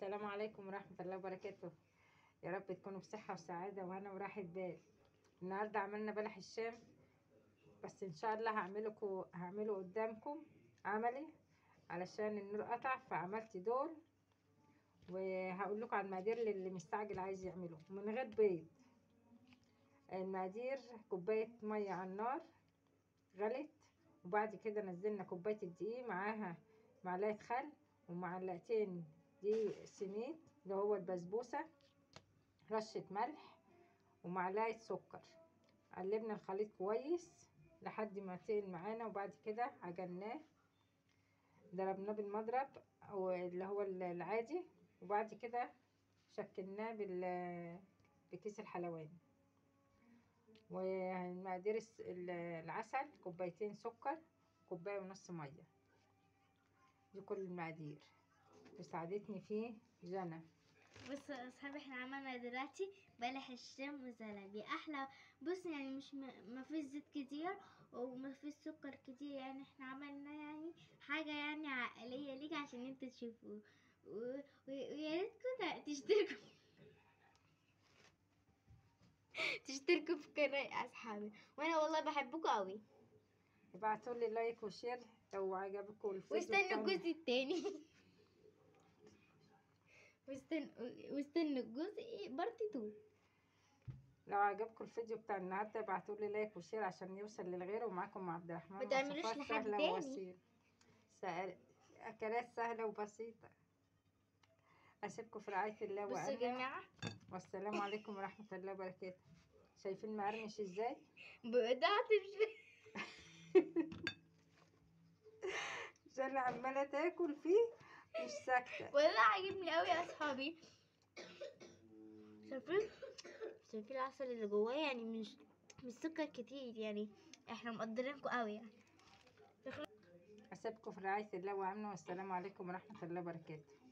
السلام عليكم ورحمة الله وبركاته. يا رب تكونوا بصحة وسعادة وهنا وراحة بال. النهاردة عملنا بلح الشام، بس ان شاء الله هعمله قدامكم عملي علشان النور قطع، فعملت دول وهقول لكم على المقادير اللي مستعجل عايز يعمله من غير بيض. المقادير: كوباية مية على النار غلت، وبعد كده نزلنا كوباية الدقيق، معاها معلقة خل ومعلقتين دقيق سميد اللي هو البسبوسة، رشة ملح ومعلقة سكر. قلبنا الخليط كويس لحد ما تقل معانا، وبعد كده عجناه ضربناه بالمضرب او اللي هو العادي، وبعد كده شكلناه بكيس الحلواني. ومقادير العسل: كوبايتين سكر، كوباية ونص مية. دي كل المقادير وساعدتني فيه جنى. بص يا اصحابي، احنا عملنا دلوقتي بلح الشام وزلابي احلى. بص يعني مش ما فيش زيت كتير وما فيش سكر كتير، يعني احنا عملنا يعني حاجه يعني عائليه ليك عشان انت تشوفوه. ويا ريتكم تشتركوا في قناه يا اصحابي، وانا والله بحبكم قوي. ابعتولي لايك وشير لو عجبكم الفيديو واستنوا بتاعنا. الجزء التاني. واستنوا الجزء بارت 2. لو عجبكم الفيديو بتاع النهارده ابعتولي لايك وشير عشان يوصل للغير. ومعاكم عبد الرحمن، ما تعملوش وصفات لحد سهله تاني. وبسيطه، اكلات سهله وبسيطه. اسيبكم في رعايه الله بصوا يا وامنه، جماعه، والسلام عليكم ورحمه الله وبركاته. شايفين مقرمش ازاي؟ بدأت جنى عماله تاكل فيه مش ساكته. والله عاجبني قوي يا اصحابي. شايفين العسل اللي جواه، يعني مش سكر كتير، يعني احنا مقدرينكم قوي يعني. اسيبكم في رعايه الله وامنه، والسلام عليكم ورحمه الله وبركاته.